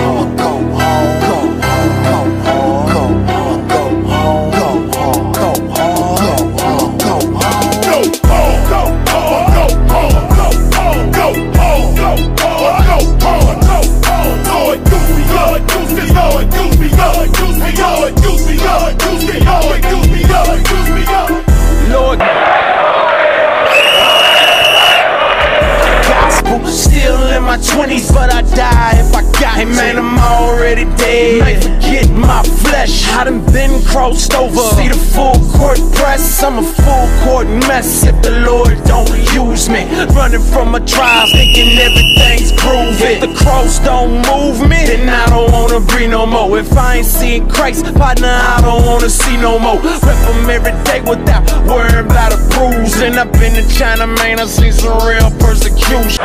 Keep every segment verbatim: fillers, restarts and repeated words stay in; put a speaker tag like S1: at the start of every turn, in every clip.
S1: hard, go hard, go hard, go hard, go hard, go hard, go hard, go hard, go hard, go hard, go hard, go hard, go hard, go hard, go hard, go hard, go hard, go hard. Lord, use me, Lord, use me, Lord, use me, Lord, use me, Lord, use me, Lord, use me, Lord, use me, Lord, use me, Lord. Gospel still in my twenties, but I die if I got him. Man, I'm already dead. Might forget my flesh. I done been crossed over. See the full court press. I'm a full court mess if the Lord don't use me. Running from my trials, thinking everything's groovy. If the cross don't move me, then I don't wanna breathe no more. If I ain't seeing Christ, partner, I don't wanna see no more. Rep him every day without worrying about a bruise. And I've been to China, man, I seen some real persecution.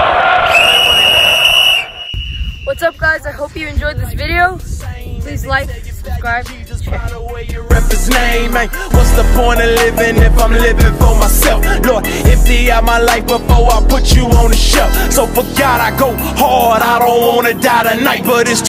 S2: What's up, guys? I hope you enjoyed this video. Please like, subscribe, share.
S1: His name, man. What's the point of living if I'm living for myself? Lord, empty out my life before I put you on the shelf. So for God I go hard, I don't wanna die tonight, but it's